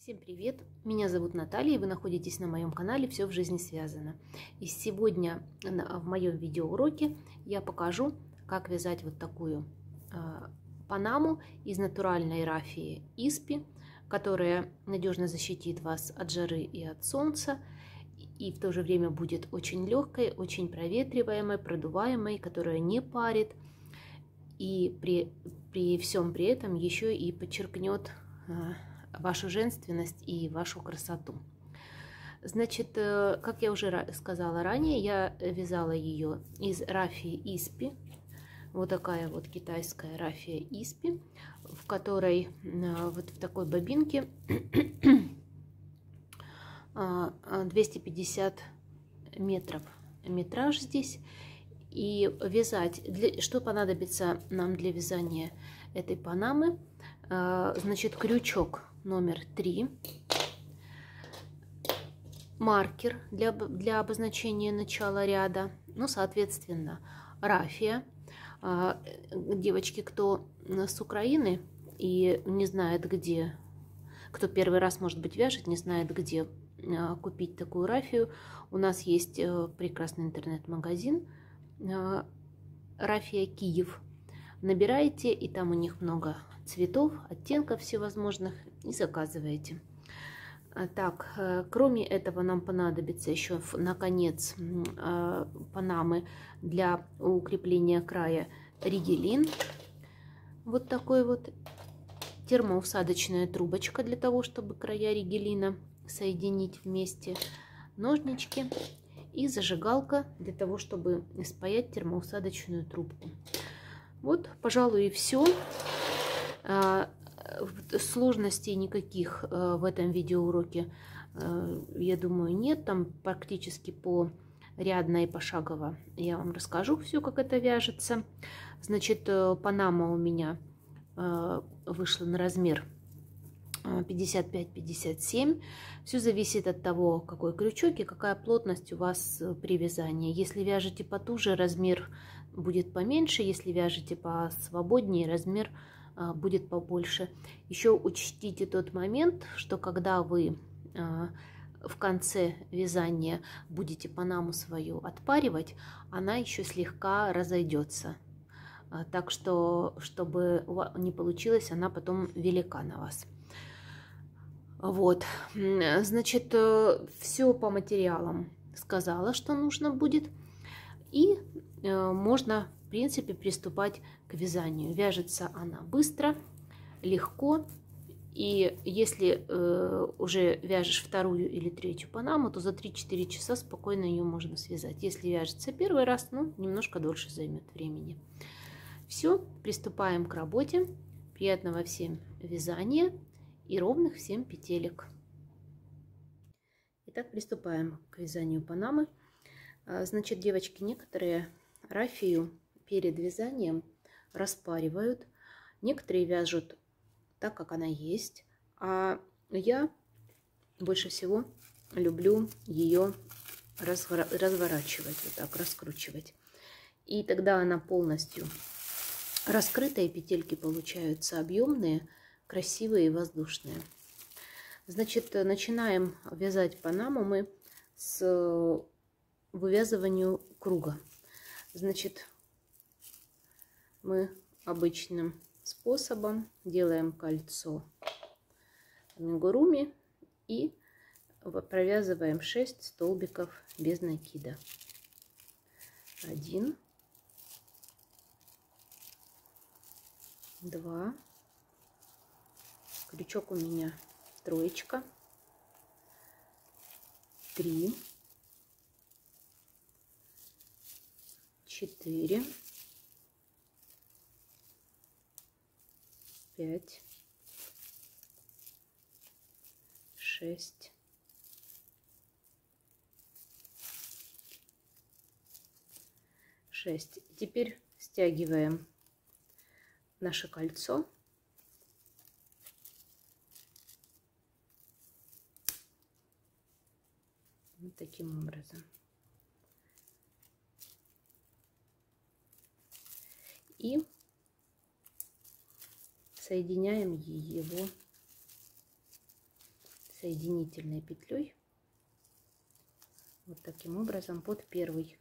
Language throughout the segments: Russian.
Всем привет! Меня зовут Наталья, и вы находитесь на моем канале «Все в жизни связано». И сегодня в моем видеоуроке я покажу, как вязать вот такую панаму из натуральной рафии Испи, которая надежно защитит вас от жары и от солнца, и в то же время будет очень легкой, очень проветриваемой, продуваемой, которая не парит, и при всем при этом еще и подчеркнет вашу женственность и вашу красоту. Значит, как я уже сказала ранее, я вязала ее из рафии Испи. Вот такая вот китайская рафия Испи, в которой вот в такой бобинке 250 метров метраж здесь. И вязать, что понадобится нам для вязания этой панамы? Значит, крючок номер 3, маркер для обозначения начала ряда, ну, соответственно, рафия. Девочки, кто с Украины и не знает, где, кто первый раз, может быть, вяжет, не знает, где купить такую рафию, у нас есть прекрасный интернет-магазин «Рафия Киев». Набираете, и там у них много цветов, оттенков всевозможных, и заказываете. Так, кроме этого нам понадобится еще наконец панамы для укрепления края ригелин. Вот такой вот термоусадочная трубочка для того, чтобы края ригелина соединить вместе, ножнички и зажигалка для того, чтобы спаять термоусадочную трубку. Вот, пожалуй, и все. Сложностей никаких в этом видеоуроке, я думаю, нет. Там практически порядно и пошагово я вам расскажу все, как это вяжется. Значит, панама у меня вышла на размер 55-57. Все зависит от того, какой крючок и какая плотность у вас при вязании. Если вяжете потуже, размер будет поменьше. Если вяжете посвободнее, размер будет побольше. Еще учтите тот момент, что когда вы в конце вязания будете панаму свою отпаривать, она еще слегка разойдется. Так что, чтобы не получилось, она потом велика на вас. Вот, значит, все по материалам сказала, что нужно будет. И можно, в принципе, приступать к вязанию. Вяжется она быстро, легко. И если уже вяжешь вторую или третью панаму, то за 3-4 часа спокойно ее можно связать. Если вяжется первый раз, ну, немножко дольше займет времени. Все, приступаем к работе. Приятного всем вязания и ровных всем петелек. Итак, приступаем к вязанию панамы. Значит, девочки, некоторые рафию перед вязанием распаривают, некоторые вяжут так, как она есть, а я больше всего люблю ее разворачивать, вот так, раскручивать. И тогда она полностью раскрыта, и петельки получаются объемные, красивые и воздушные. Значит, начинаем вязать панаму мы с вывязывания круга. Значит, мы обычным способом делаем кольцо амигуруми и провязываем 6 столбиков без накида. 1, 2, крючок у меня троечка, 3, 4, 5, 6, 6. Теперь стягиваем наше кольцо. Вот таким образом. И соединяем его соединительной петлей вот таким образом под первую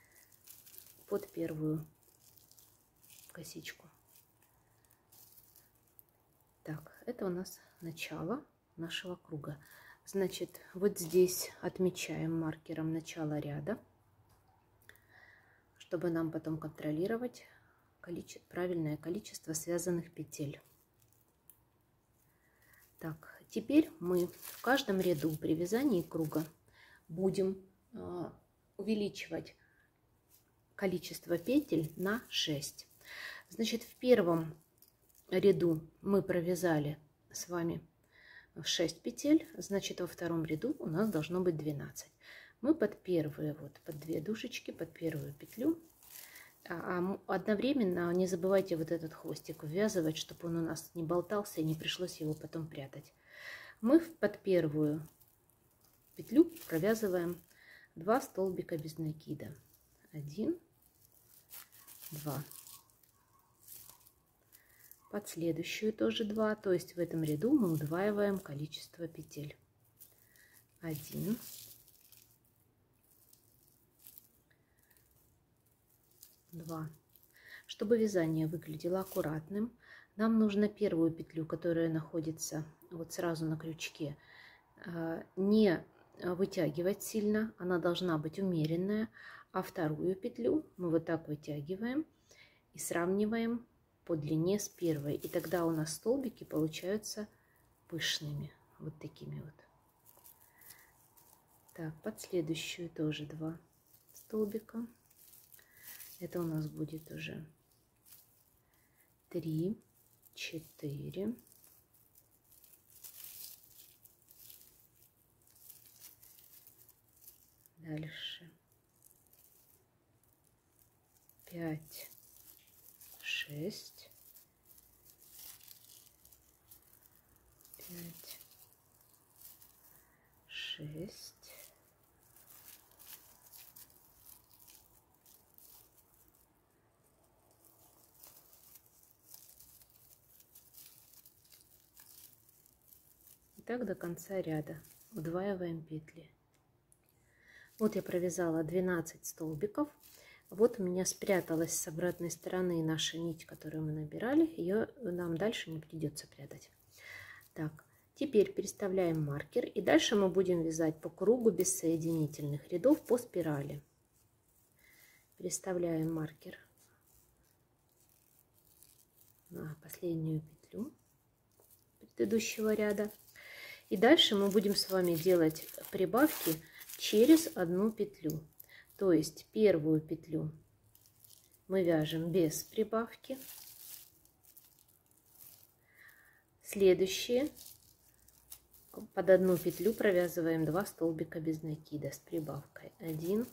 косичку. Так, это у нас начало нашего круга. Значит, вот здесь отмечаем маркером начало ряда, чтобы нам потом контролировать правильное количество связанных петель. Так, теперь мы в каждом ряду при вязании круга будем увеличивать количество петель на 6. Значит, в первом ряду мы провязали с вами 6 петель, значит, во втором ряду у нас должно быть 12. Мы под первые, вот под 2 дужечки, под первую петлю, одновременно не забывайте вот этот хвостик ввязывать, чтобы он у нас не болтался и не пришлось его потом прятать. Мы под первую петлю провязываем 2 столбика без накида. 1, 2. Под следующую тоже 2, то есть в этом ряду мы удваиваем количество петель. 1, 2. Чтобы вязание выглядело аккуратным, нам нужно первую петлю, которая находится вот сразу на крючке, не вытягивать сильно, она должна быть умеренная, а вторую петлю мы вот так вытягиваем и сравниваем по длине с первой, и тогда у нас столбики получаются пышными, вот такими вот. Так, под следующую тоже 2 столбика. Это у нас будет уже 3, 4, 5, 6, 5, 6, 5. Так до конца ряда. Удваиваем петли. Вот я провязала 12 столбиков. Вот у меня спряталась с обратной стороны наша нить, которую мы набирали. Ее нам дальше не придется прятать. Так, теперь переставляем маркер. И дальше мы будем вязать по кругу без соединительных рядов по спирали. Переставляем маркер на последнюю петлю предыдущего ряда. И дальше мы будем с вами делать прибавки через одну петлю. То есть первую петлю мы вяжем без прибавки. Следующие под одну петлю провязываем 2 столбика без накида с прибавкой. 1,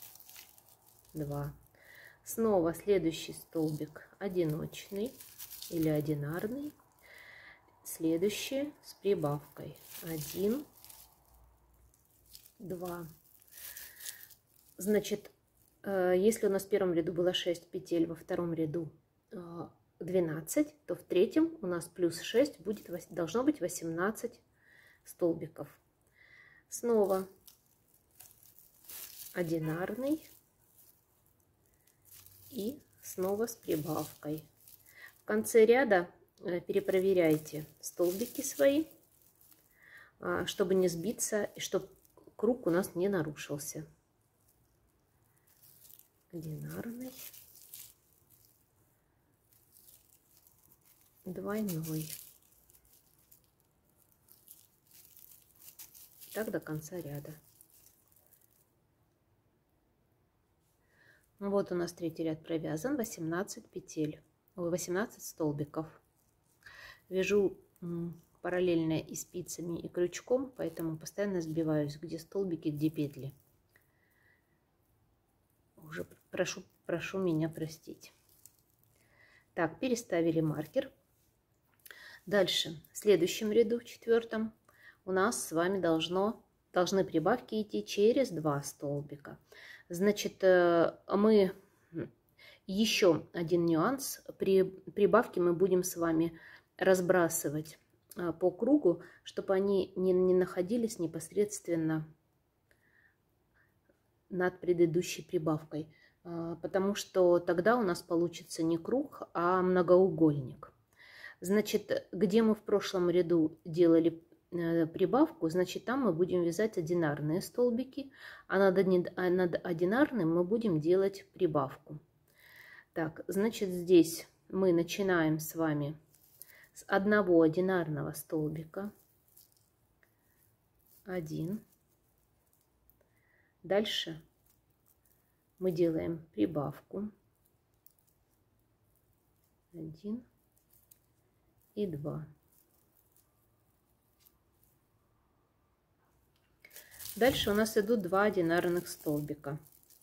2. Снова следующий столбик одиночный или одинарный. Следующий с прибавкой. 1, 2. Значит, если у нас в первом ряду было 6 петель, во втором ряду 12, то в третьем у нас плюс 6 должно быть 18 столбиков. Снова одинарный и снова с прибавкой. В конце ряда перепроверяйте столбики свои, чтобы не сбиться и чтобы круг у нас не нарушился. Одинарный, двойной. Так до конца ряда. Вот у нас третий ряд провязан, 18 петель, 18 столбиков. Вяжу параллельно и спицами, и крючком, поэтому постоянно сбиваюсь, где столбики, где петли. Уже прошу меня простить. Так, переставили маркер. Дальше, в следующем ряду, в четвертом, у нас с вами должны прибавки идти через 2 столбика. Значит, мы еще один нюанс. При прибавке мы будем с вами разбрасывать по кругу, чтобы они не находились непосредственно над предыдущей прибавкой, потому что тогда у нас получится не круг, а многоугольник. Значит, где мы в прошлом ряду делали прибавку, значит, там мы будем вязать одинарные столбики, а над одинарным мы будем делать прибавку. Так, значит, здесь мы начинаем с вами с одного одинарного столбика. 1. Дальше мы делаем прибавку. 1 и 2. Дальше у нас идут 2 одинарных столбика.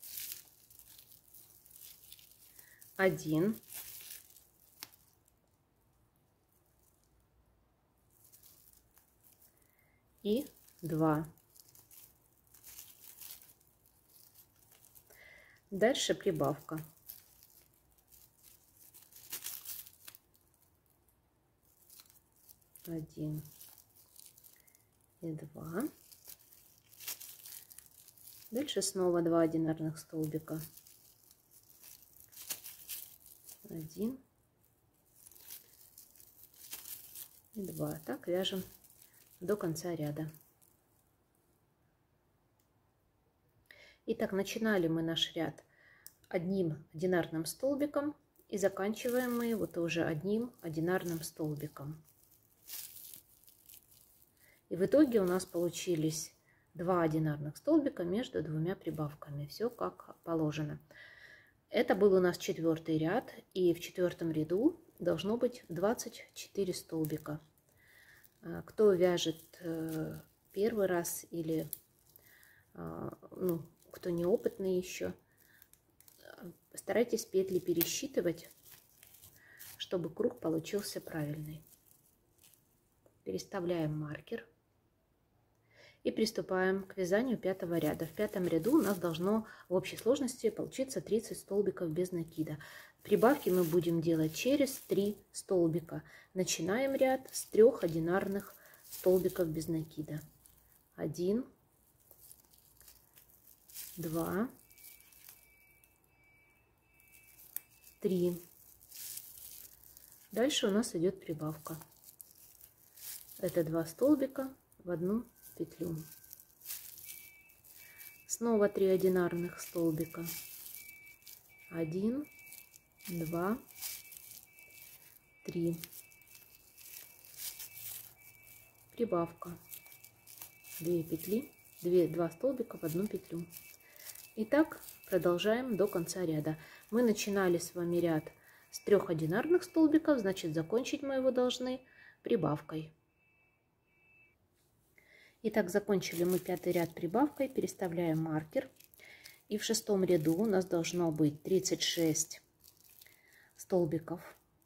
1 и 2. Дальше прибавка. 1 и 2. Дальше снова 2 одинарных столбика. 1 и 2. Так вяжем до конца ряда. Итак, начинали мы наш ряд одним одинарным столбиком и заканчиваем мы его тоже одним одинарным столбиком. И в итоге у нас получились 2 одинарных столбика между двумя прибавками. Все как положено. Это был у нас 4-й ряд, и в 4-м ряду должно быть 24 столбика. Кто вяжет первый раз или кто неопытный еще, постарайтесь петли пересчитывать, чтобы круг получился правильный. Переставляем маркер и приступаем к вязанию 5-го ряда. В 5-м ряду у нас должно в общей сложности получиться 30 столбиков без накида. Прибавки мы будем делать через 3 столбика. Начинаем ряд с 3 одинарных столбиков без накида. 1, 2, 3. Дальше у нас идет прибавка. Это 2 столбика в одну петлю. Снова 3 одинарных столбика. 1, 2, 3. Прибавка. 2 петли, 2 столбика в одну петлю. И так продолжаем до конца ряда. Мы начинали с вами ряд с 3 одинарных столбиков, значит, закончить мы его должны прибавкой. Итак, закончили мы 5-й ряд прибавкой, переставляем маркер. И в 6-м ряду у нас должно быть 36 столбиков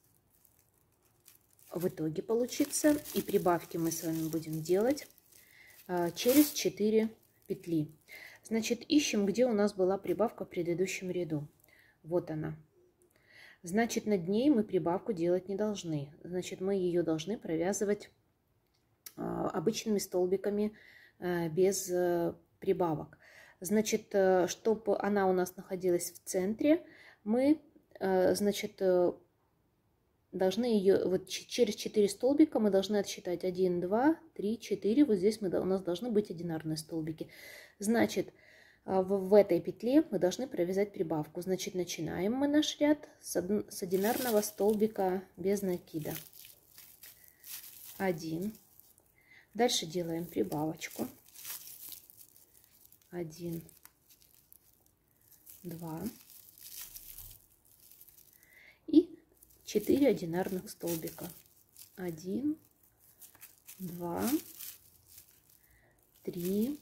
в итоге получится. И прибавки мы с вами будем делать через 4 петли. Значит, ищем, где у нас была прибавка в предыдущем ряду. Вот она. Значит, над ней мы прибавку делать не должны. Значит, мы ее должны провязывать обычными столбиками без прибавок. Значит, чтобы она у нас находилась в центре, мы, значит, должны ее вот через 4 столбика мы должны отсчитать 1, 2, 3, 4. Вот здесь у нас должны быть одинарные столбики. Значит, в этой петле мы должны провязать прибавку. Значит, начинаем мы наш ряд с одинарного столбика без накида. 1. Дальше делаем прибавочку. 1, 2 и 4 одинарных столбика. 1, 2, 3,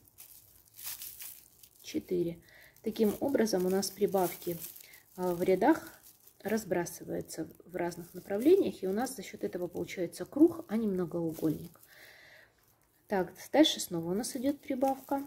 4. Таким образом у нас прибавки в рядах разбрасываются в разных направлениях, и у нас за счет этого получается круг, а не многоугольник. Так, дальше снова у нас идет прибавка.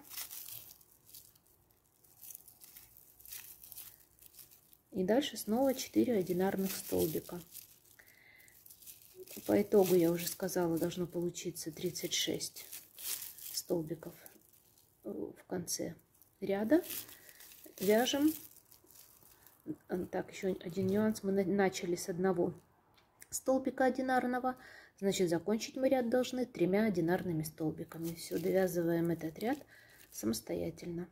И дальше снова 4 одинарных столбика. По итогу, я уже сказала, должно получиться 36 столбиков в конце ряда. Вяжем. Так, еще один нюанс. Мы начали с одного столбика одинарного. Значит, закончить мы ряд должны 3 одинарными столбиками. Все, довязываем этот ряд самостоятельно.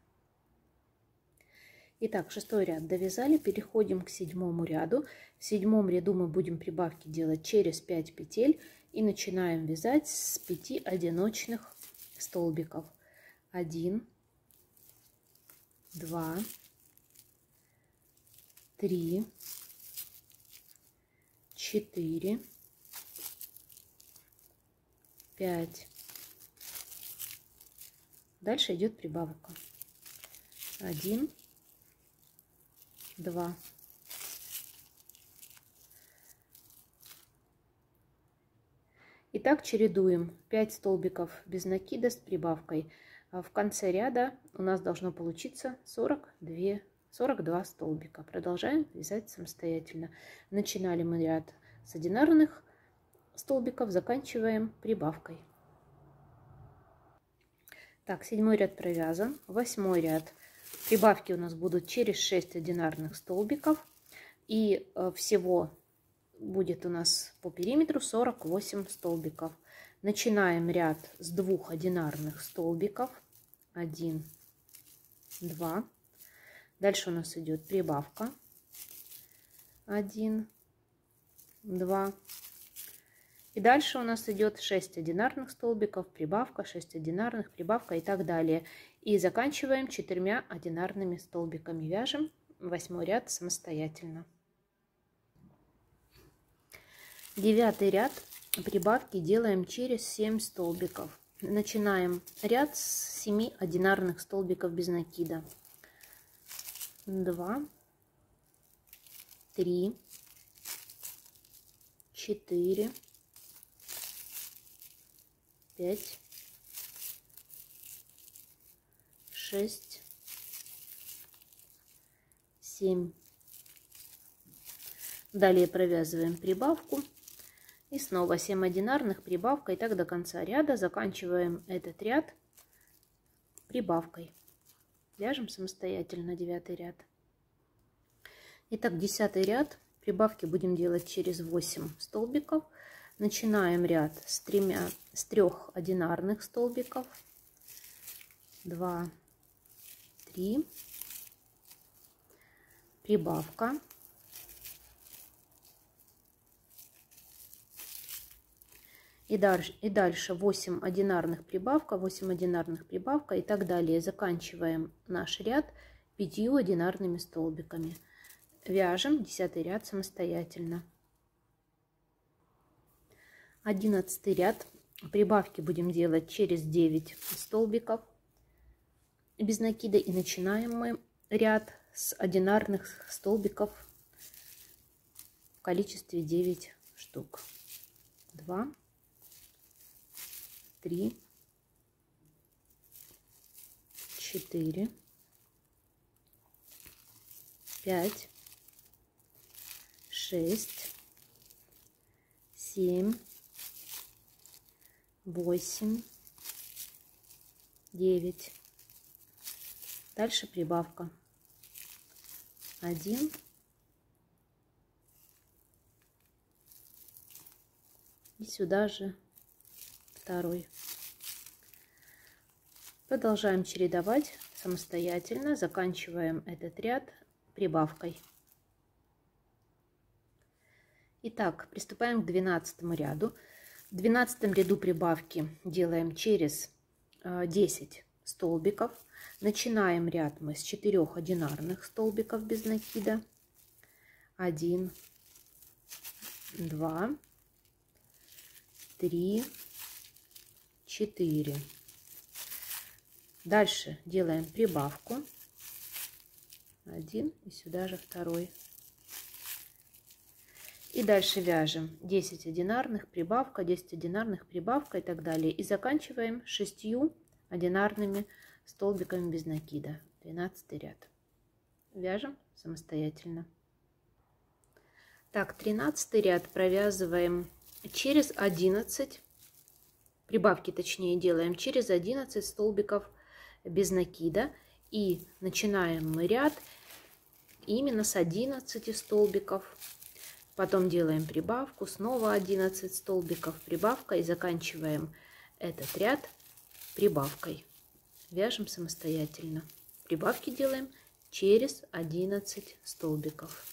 Итак, 6-й ряд довязали, переходим к 7-му ряду. В 7-м ряду мы будем прибавки делать через 5 петель и начинаем вязать с 5 одиночных столбиков. 1, 2, 3, 4, 5. Дальше идет прибавка. 1, 2. Итак, чередуем 5 столбиков без накида с прибавкой. В конце ряда у нас должно получиться 42 столбика. Продолжаем вязать самостоятельно. Начинали мы ряд с одинарных столбиков, заканчиваем прибавкой. Так, 7-й ряд провязан. 8-й ряд. Прибавки у нас будут через 6 одинарных столбиков. И всего будет у нас по периметру 48 столбиков. Начинаем ряд с 2 одинарных столбиков. 1, 2. Дальше у нас идет прибавка. 1, 2. И дальше у нас идет 6 одинарных столбиков, прибавка, 6 одинарных, прибавка и так далее. И заканчиваем 4 одинарными столбиками. Вяжем 8-й ряд самостоятельно. 9-й ряд. Прибавки делаем через 7 столбиков. Начинаем ряд с 7 одинарных столбиков без накида. 2, 3, 4, 5, 6, 7. Далее провязываем прибавку. И снова 7 одинарных, прибавка. И так до конца ряда. Заканчиваем этот ряд прибавкой. Вяжем самостоятельно 9-й ряд. Итак, 10-й ряд. Прибавки будем делать через 8 столбиков. Начинаем ряд с 3 одинарных столбиков. 2, 3. Прибавка. И дальше 8 одинарных прибавка, 8 одинарных прибавка и так далее. Заканчиваем наш ряд 5 одинарными столбиками. Вяжем 10-й ряд самостоятельно. 11-й ряд. Прибавки будем делать через 9 столбиков без накида. И начинаем мы ряд с одинарных столбиков в количестве 9 штук. 2, 3, 4, 5, 6, 7, 8, 9. Дальше прибавка. 1, и сюда же второй. Продолжаем чередовать самостоятельно. Заканчиваем этот ряд прибавкой. Итак, приступаем к 12 ряду. В 12 ряду прибавки делаем через 10 столбиков. Начинаем ряд мы с 4 одинарных столбиков без накида. 1, 2, 3, 4. Дальше делаем прибавку. 1 и сюда же второй. И дальше вяжем 10 одинарных, прибавка, 10 одинарных, прибавка и так далее. И заканчиваем 6 одинарными столбиками без накида. 12 ряд. Вяжем самостоятельно. Так, 13 ряд провязываем через 11, прибавки точнее делаем через 11 столбиков без накида. И начинаем мы ряд именно с 11 столбиков. Потом делаем прибавку, снова 11 столбиков, прибавка, и заканчиваем этот ряд прибавкой. Вяжем самостоятельно. Прибавки делаем через 11 столбиков.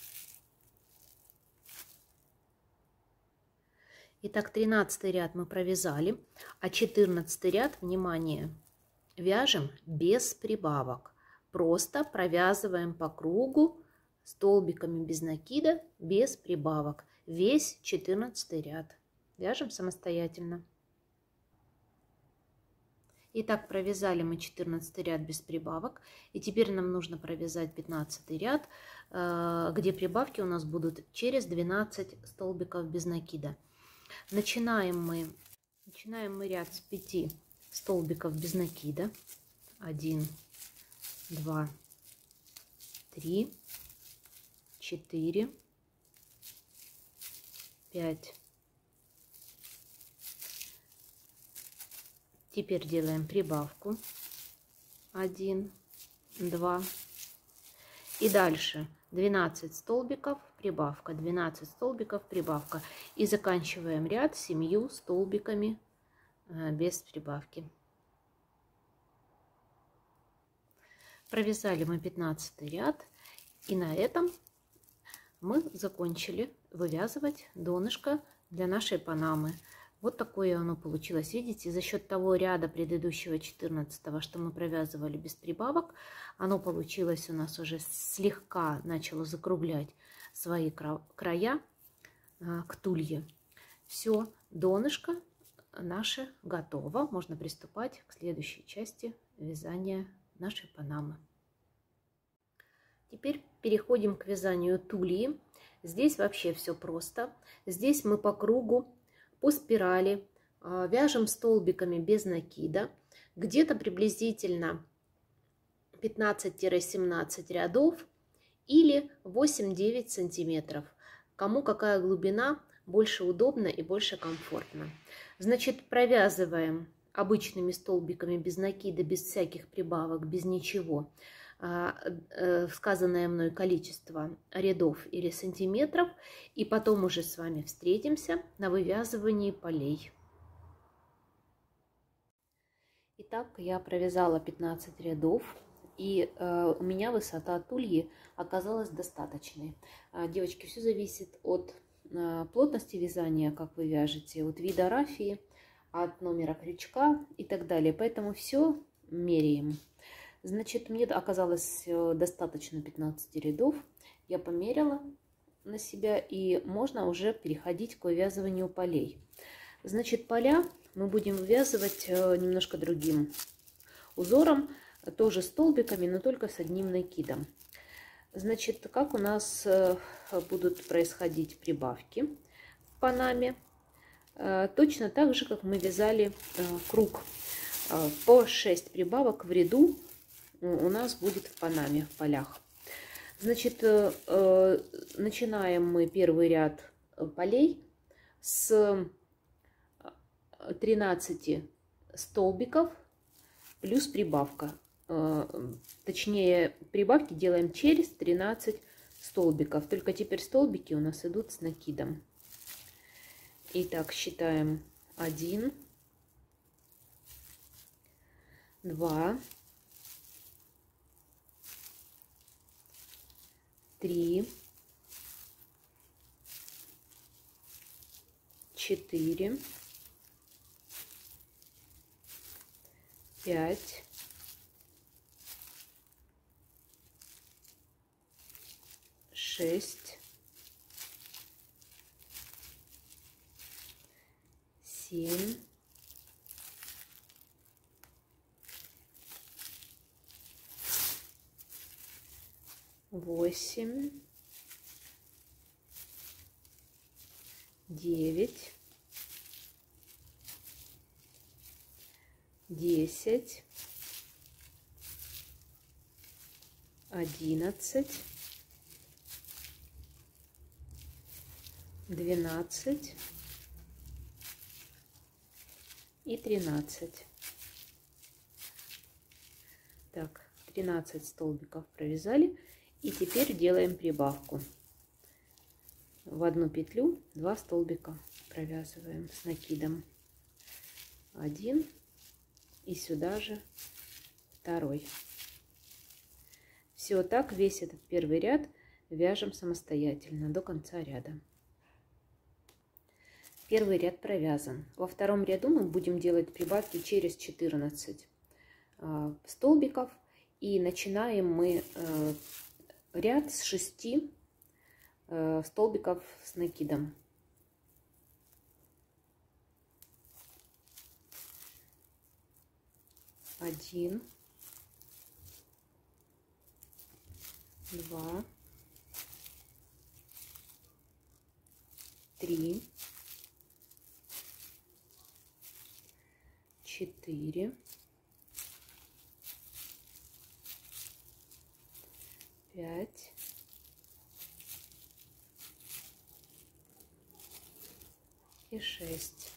Итак, 13 ряд мы провязали, а 14 ряд, внимание, вяжем без прибавок. Просто провязываем по кругу столбиками без накида, без прибавок. Весь 14 ряд. Вяжем самостоятельно. Итак, провязали мы 14 ряд без прибавок. И теперь нам нужно провязать 15 ряд, где прибавки у нас будут через 12 столбиков без накида. Начинаем мы ряд с 5 столбиков без накида. 1, 2, 3, 4, 5. Теперь делаем прибавку. 1, 2. И дальше 12 столбиков, прибавка, 12 столбиков, прибавка. И заканчиваем ряд 7 столбиками без прибавки. Провязали мы 15 ряд. И на этом мы закончили вывязывать донышко для нашей панамы. Вот такое оно получилось. Видите, за счет того ряда предыдущего 14-го, что мы провязывали без прибавок, оно получилось у нас уже слегка начало закруглять свои края к тулье. Все, донышко наше готово. Можно приступать к следующей части вязания нашей панамы. Теперь переходим к вязанию тульи. Здесь вообще все просто. Здесь мы по кругу, по спирали вяжем столбиками без накида. Где-то приблизительно 15-17 рядов или 8-9 сантиметров. Кому какая глубина больше удобна и больше комфортна. Значит, провязываем обычными столбиками без накида, без всяких прибавок, без ничего. Сказанное мной количество рядов или сантиметров, и потом уже с вами встретимся на вывязывании полей. Итак, я провязала 15 рядов, и у меня высота тульи оказалась достаточной. Девочки, все зависит от плотности вязания, как вы вяжете, от вида рафии, от номера крючка и так далее. Поэтому все меряем. Значит, мне оказалось достаточно 15 рядов. Я померила на себя, и можно уже переходить к вывязыванию полей. Значит, поля мы будем вывязывать немножко другим узором, тоже столбиками, но только с одним накидом. Значит, как у нас будут происходить прибавки в панаме? Точно так же, как мы вязали круг. По 6 прибавок в ряду у нас будет в панаме, в полях. Значит, начинаем мы первый ряд полей с 13 столбиков плюс прибавка. Точнее, прибавки делаем через 13 столбиков. Только теперь столбики у нас идут с накидом. Итак, считаем 1, 2, 3, 4, 5, 6, 7, 8, 9, 10, 11, 12, и 13. Так, 13 столбиков провязали. И теперь делаем прибавку. В одну петлю 2 столбика провязываем с накидом. 1 и сюда же 2. Все так, весь этот первый ряд вяжем самостоятельно до конца ряда. Первый ряд провязан. Во втором ряду мы будем делать прибавки через 14 столбиков. И начинаем мы ряд с 6 столбиков с накидом. 1, 2, 3, 4, 5, 6.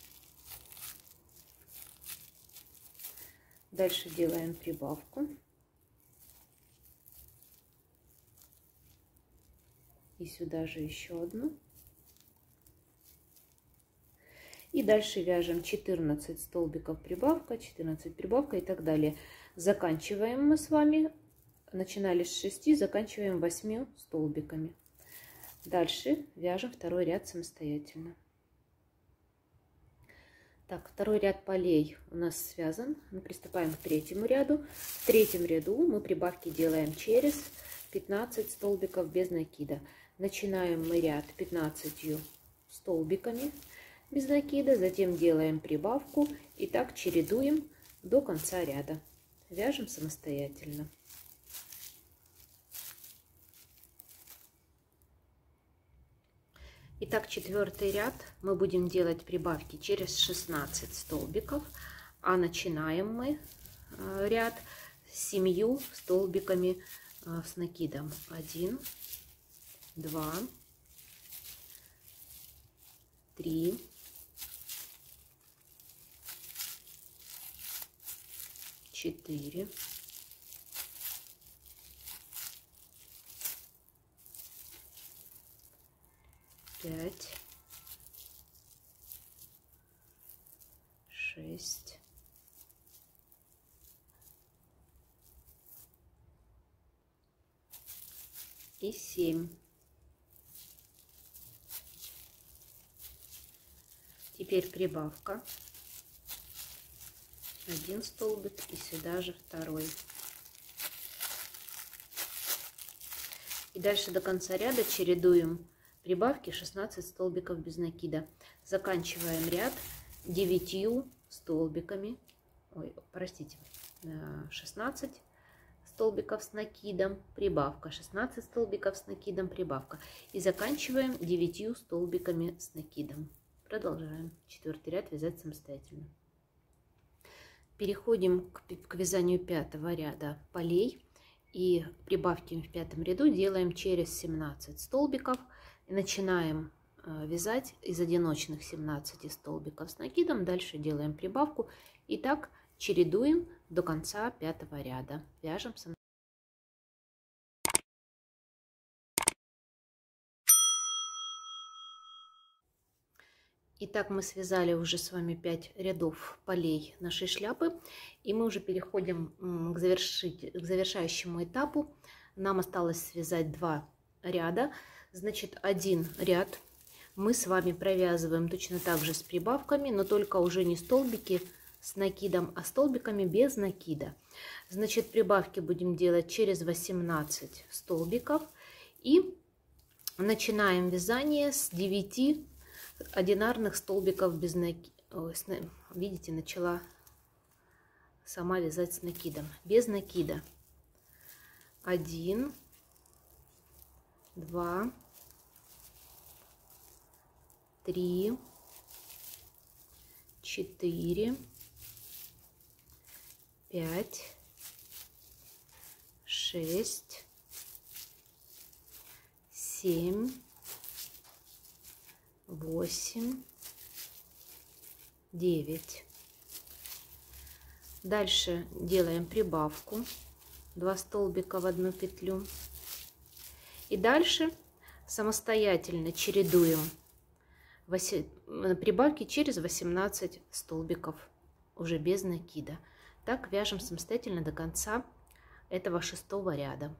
Дальше делаем прибавку. И сюда же еще одну. И дальше вяжем 14 столбиков прибавка, 14 прибавка и так далее. Заканчиваем мы с вами. Начинали с 6, заканчиваем 8 столбиками. Дальше вяжем второй ряд самостоятельно. Так, второй ряд полей у нас связан. Мы приступаем к третьему ряду. В третьем ряду мы прибавки делаем через 15 столбиков без накида. Начинаем мы ряд 15 столбиками без накида, затем делаем прибавку и так чередуем до конца ряда. Вяжем самостоятельно. Итак, четвертый ряд мы будем делать прибавки через 16 столбиков, а начинаем мы ряд с 7 столбиками с накидом. 1, 2, 3, 4, 5, 6, 7. Теперь прибавка. 1 столбик и сюда же 2. И дальше до конца ряда чередуем прибавки 16 столбиков без накида. Заканчиваем ряд 9 столбиками. Ой, простите, 16 столбиков с накидом, прибавка, 16 столбиков с накидом, прибавка. И заканчиваем 9 столбиками с накидом. Продолжаем четвертый ряд вязать самостоятельно. Переходим к вязанию пятого ряда полей. И прибавки в пятом ряду делаем через 17 столбиков. И начинаем вязать из одиночных 17 столбиков с накидом. Дальше делаем прибавку. И так чередуем до конца пятого ряда. Вяжем самостоятельно. Итак, мы связали уже с вами 5 рядов полей нашей шляпы. И мы уже переходим к завершающему этапу. Нам осталось связать 2 ряда. Значит, один ряд мы с вами провязываем точно так же с прибавками, но только уже не столбики с накидом, а столбиками без накида. Значит, прибавки будем делать через 18 столбиков. И начинаем вязание с 9 одинарных столбиков без накида. Видите, начала сама вязать с накидом. Без накида. 1, 2, 3, 4, 5, 6, 7, 8, 9. Дальше делаем прибавку. 2 столбика в одну петлю. И дальше самостоятельно чередуем прибавки через 18 столбиков, уже без накида. Так вяжем самостоятельно до конца этого 6-го ряда.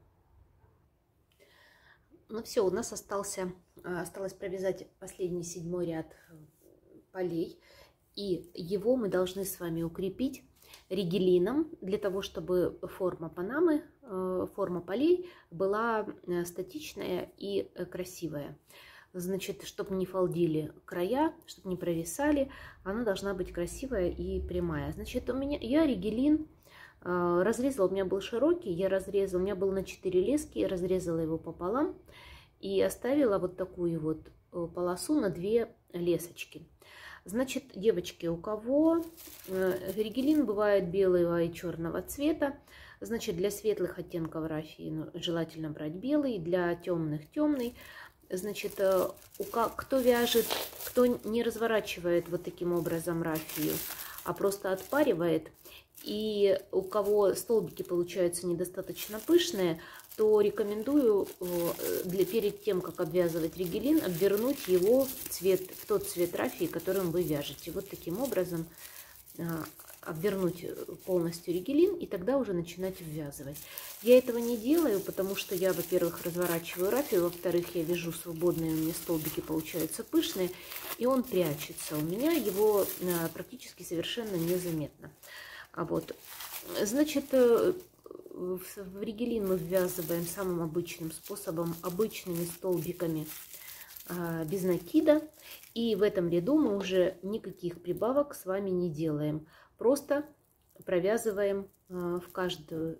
Ну все, у нас осталось провязать последний 7-й ряд полей. И его мы должны с вами укрепить ригелином, для того, чтобы форма панамы, форма полей была статичная и красивая. Значит, чтобы не фалдили края, чтобы не провисали, она должна быть красивая и прямая. Значит, я ригелин разрезала, у меня был широкий, я разрезала, у меня был на 4 лески, я разрезала его пополам и оставила вот такую вот полосу на 2 лесочки. Значит, девочки, у кого ригелин бывает белого и черного цвета, значит, для светлых оттенков рафии желательно брать белый, для темных темный. Значит, кто вяжет, кто не разворачивает вот таким образом рафию, а просто отпаривает, и у кого столбики получаются недостаточно пышные, то рекомендую перед тем, как обвязывать ригелин, обвернуть его в тот цвет рафии, которым вы вяжете. Вот таким образом обвернуть полностью ригелин и тогда уже начинать ввязывать. Я этого не делаю, потому что я, во-первых, разворачиваю рафию, во-вторых, я вяжу свободные, у меня столбики получаются пышные, и он прячется. У меня его практически совершенно незаметно. Вот. Значит, в ригелин мы ввязываем самым обычным способом, обычными столбиками без накида. И в этом ряду мы уже никаких прибавок с вами не делаем. Просто провязываем в каждую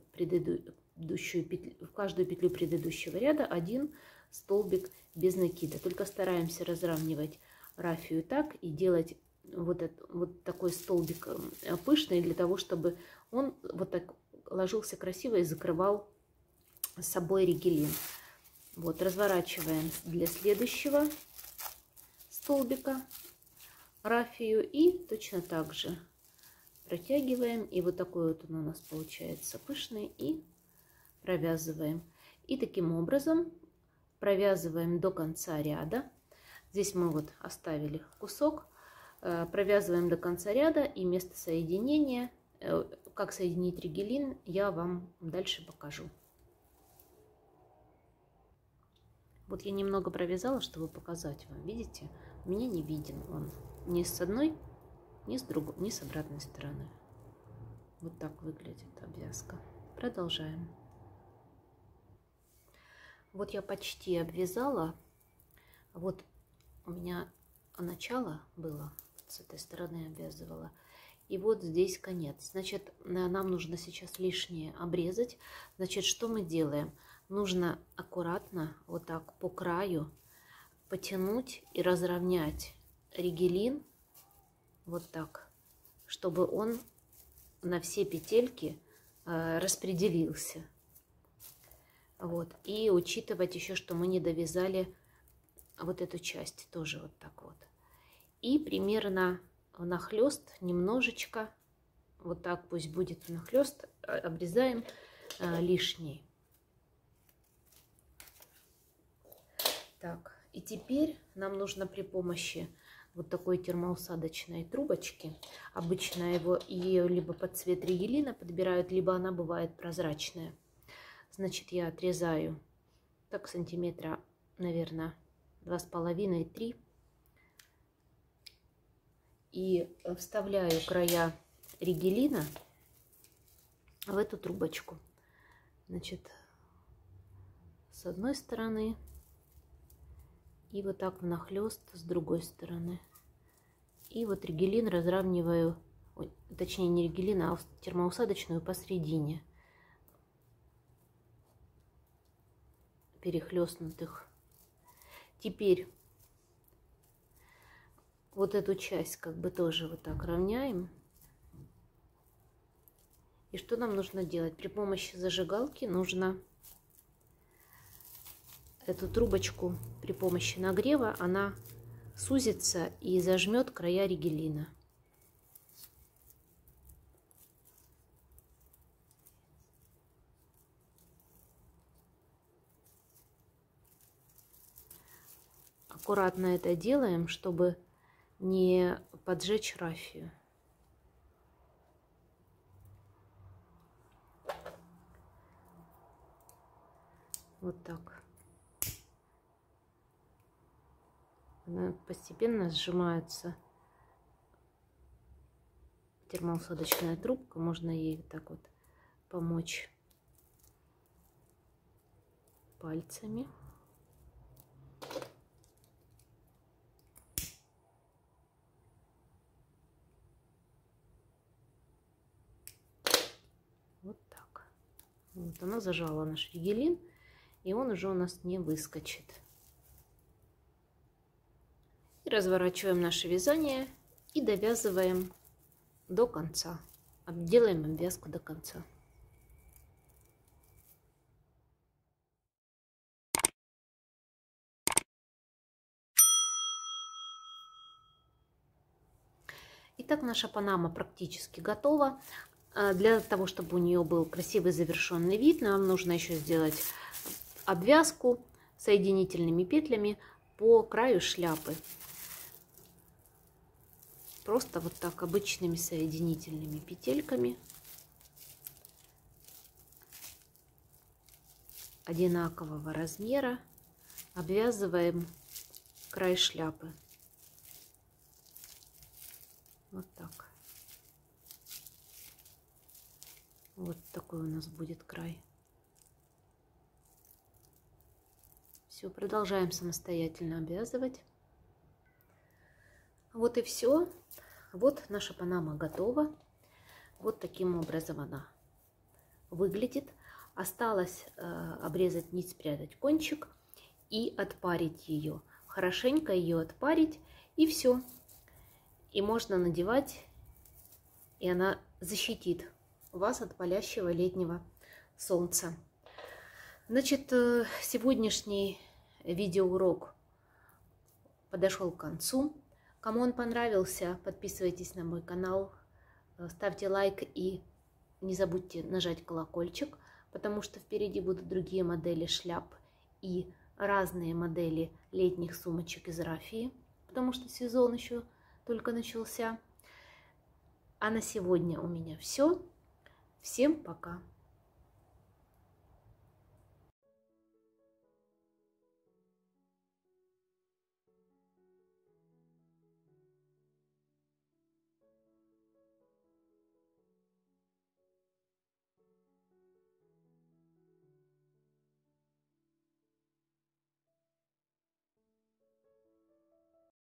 петлю предыдущего ряда 1 столбик без накида. Только стараемся разравнивать рафию так и делать вот такой столбик пышный, для того, чтобы он вот так ложился красиво и закрывал с собой ригелин. Вот, разворачиваем для следующего столбика рафию и точно так же протягиваем. И вот такой вот он у нас получается пышный. И провязываем. И таким образом провязываем до конца ряда. Здесь мы вот оставили кусок. Провязываем до конца ряда, и место соединения, как соединить ригелин, я вам дальше покажу. Вот я немного провязала, чтобы показать вам. Видите, у меня не виден он ни с одной, ни с другой, ни с обратной стороны. Вот так выглядит обвязка. Продолжаем. Вот я почти обвязала. Вот у меня начало было, с этой стороны обвязывала. И вот здесь конец. Значит, нам нужно сейчас лишнее обрезать. Значит, что мы делаем? Нужно аккуратно вот так по краю потянуть и разровнять ригелин вот так, чтобы он на все петельки распределился. Вот. И учитывать еще, что мы не довязали вот эту часть, тоже вот так вот. И примерно внахлёст немножечко, вот так пусть будет внахлёст, обрезаем лишний. Так, и теперь нам нужно при помощи вот такой термоусадочной трубочки, обычно ее либо под цвет ригелина подбирают, либо она бывает прозрачная. Значит, я отрезаю так сантиметра, наверное, 2,5-3 и вставляю края ригелина в эту трубочку. Значит, с одной стороны и вот так внахлёст с другой стороны. И вот ригелин разравниваю, точнее не ригелин, а термоусадочную посередине перехлестнутых. Теперь вот эту часть как бы тоже вот так равняем. И что нам нужно делать? При помощи зажигалки нужно эту трубочку, при помощи нагрева она сузится и зажмет края ригелина. аккуратно это делаем, чтобы не поджечь рафию. Вот так. Она постепенно сжимается. Термоусадочная трубка, можно ей вот так вот помочь пальцами. Вот так. Вот она зажала наш фигелин, и он уже у нас не выскочит. И разворачиваем наше вязание и довязываем до конца. Делаем обвязку до конца. Итак, наша панама практически готова. Для того, чтобы у нее был красивый завершенный вид, нам нужно еще сделать обвязку соединительными петлями по краю шляпы. Просто вот так обычными соединительными петельками. Одинакового размера обвязываем край шляпы. Вот так. Вот такой у нас будет край. Все, продолжаем самостоятельно обвязывать. Вот и все. Вот наша панама готова. Вот таким образом она выглядит. Осталось обрезать нить, спрятать кончик и отпарить ее. Хорошенько ее отпарить, и все. И можно надевать, и она защитит вас от палящего летнего солнца. Значит, сегодняшний видеоурок подошел к концу. Кому он понравился, подписывайтесь на мой канал, ставьте лайк и не забудьте нажать колокольчик, потому что впереди будут другие модели шляп и разные модели летних сумочек из рафии, потому что сезон еще только начался. А на сегодня у меня все. Всем пока!